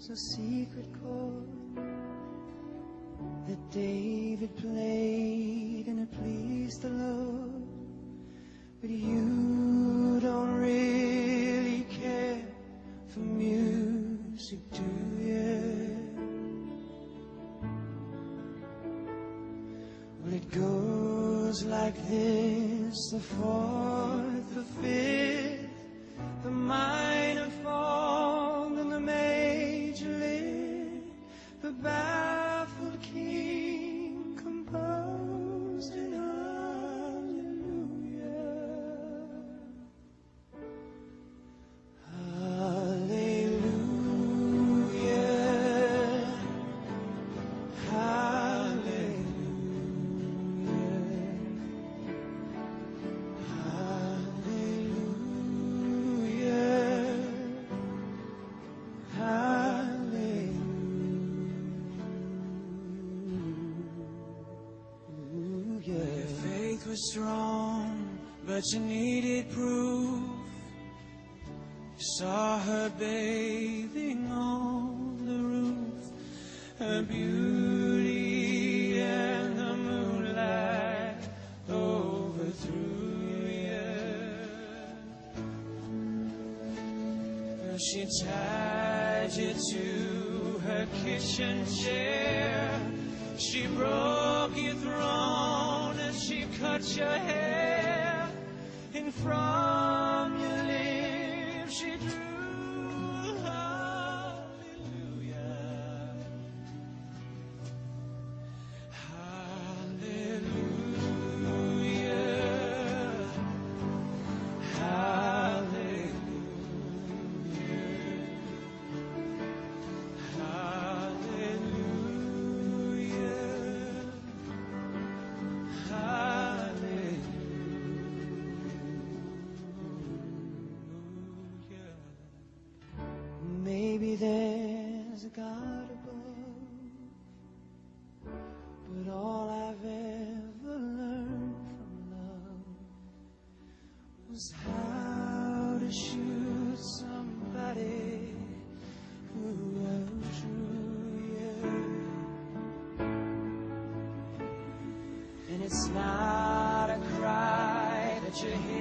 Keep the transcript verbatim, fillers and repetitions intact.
a secret chord that David played and it pleased the Lord. But you don't really care for music, do you? Well, it goes like this: the fourth, the fifth, the minor fall, and the major lift. The baffled king composed in hallelujah. Hallelujah. Hallelujah. Your faith was strong, but you needed proof. You saw her bathing on the roof, her beauty and the moonlight overthrew you. She tied you to her kitchen chair. She broke your throne and she cut your hair. And from your lips she drew hallelujah. Hallelujah. Hallelujah. Maybe there's a God above, but all I've ever learned from love was how to shoot somebody who outdrew you. And it's not a cry that you hear